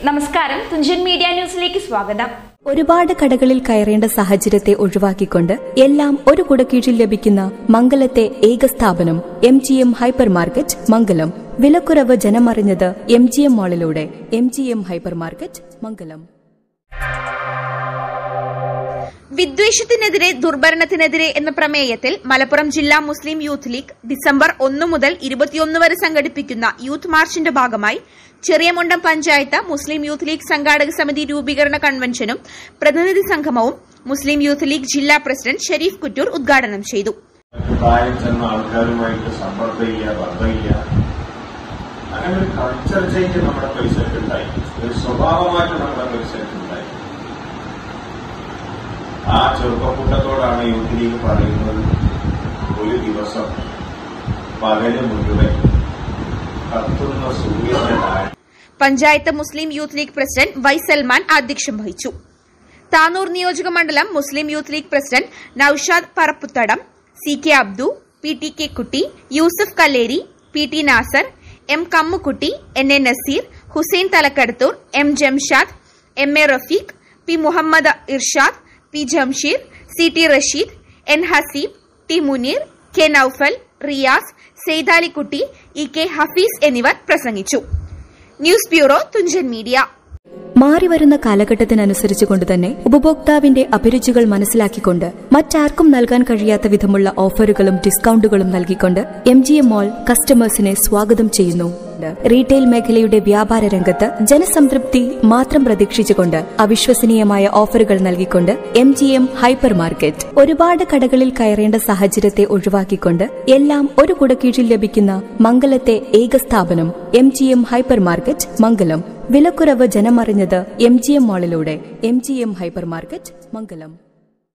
നമസ്കാരം, തുഞ്ചൻ മീഡിയ ന്യൂസിലേക്ക് സ്വാഗതം. ഒരുപാട് കടകളിൽ കയറേണ്ട സാഹചര്യത്തെ ഒഴിവാക്കിക്കൊണ്ട് എല്ലാം ഒരു കുടക്കീഴിൽ ലഭിക്കുന്ന മംഗലത്തെ ഏക സ്ഥാപനം MGM ഹൈപ്പർ മാർക്കറ്റ് മംഗലം. വിലക്കുറവ് ജനമറിഞ്ഞത് MGM മാളിലൂടെ. MGM hyper market Mangalam. വിദ്വേഷത്തിനെതിരെ ദുർഭരണത്തിനെതിരെ എന്ന പ്രമേയത്തിൽ മലപ്പുറം ജില്ലാ മുസ്ലിം യൂത്ത് ലീഗ് ഡിസംബർ 1 മുതൽ 21 വരെ സംഘടിപ്പിക്കുന്ന യൂത്ത് മാർച്ചിന്റെ ഭാഗമായി Cheriyamundam panchayat Muslim Youth League സംഘാടക സമിതി രൂപീകരണ കൺവെൻഷനും പ്രതിനിധി സംഗമവും മുസ്ലിം യൂത്ത് ലീഗ് ജില്ലാ പ്രസിഡന്റ് ഷെരീഫ് കുറ്റൂർ ഉദ്ഘാടനം ചെയ്തു. അങ്ങനെ ഒരു കൾച്ചർ ചേഞ്ച് നമ്മുടെ പരിസരത്തുണ്ടായി, ഒരു സ്വഭാവമാറ്റം നമ്മുടെ പരിസരത്തുണ്ടായി. ആ ചെറുപ്പക്കൂട്ടത്തോടാണ് യൂത്ത് ലീഗ് പറയുന്നത്, ഒരു ദിവസം പകല് മുഴുവൻ കത്തുന്ന സൂര്യന്റെ താഴെ. Panchayat Muslim Youth League president Y Salman അധ്യക്ഷം വഹിച്ചു. താനൂർ നിയോജക മണ്ഡലം Muslim Youth League president Naushad Parapputhadam, CK Abdu, PTK Kutty, Yusuf Kalleri, PT Nasar, M Kammukutty, NA Naseer, Hussain Thalakkadathur, M Jamshad, MA Rafeeq, P Muhammad Irshad, P Jamsheer, CT Rasheed, N Haseeb, T Muneer, K Noufal, Riyas, Saithalikutty, EK Hafeez എന്നിവർ പ്രസംഗിച്ചു. News bureau, Thunchan media. മാറിവരുന്ന കാലഘട്ടത്തിനനുസരിച്ചുകൊണ്ട് തന്നെ ഉപഭോക്താവിന്റെ അഭിരുചികൾ മനസ്സിലാക്കിക്കൊണ്ട് മറ്റാർക്കും നൽകാൻ കഴിയാത്ത വിധമുള്ള ഓഫറുകളും ഡിസ്കൌണ്ടുകളും നൽകിക്കൊണ്ട് MGM മാൾ കസ്റ്റമേഴ്സിനെ സ്വാഗതം ചെയ്യുന്നു. റീറ്റെയിൽ മേഖലയുടെ വ്യാപാര രംഗത്ത് ജനസംതൃപ്തി മാത്രം പ്രതീക്ഷിച്ചുകൊണ്ട് അവിശ്വസനീയമായ ഓഫറുകൾ നൽകിക്കൊണ്ട് MGM ഹൈപ്പർ മാർക്കറ്റ്. ഒരുപാട് കടകളിൽ കയറേണ്ട സാഹചര്യത്തെ ഒഴിവാക്കിക്കൊണ്ട് എല്ലാം ഒരു കുടക്കീഴിൽ ലഭിക്കുന്ന മംഗലത്തെ ഏക സ്ഥാപനം MGM ഹൈപ്പർ മാർക്കറ്റ് മംഗലം. വിലക്കുറവ് ജനമറിഞ്ഞത് MGM മാളിലൂടെ. MGM ഹൈപ്പർ മാർക്കറ്റ് മംഗലം.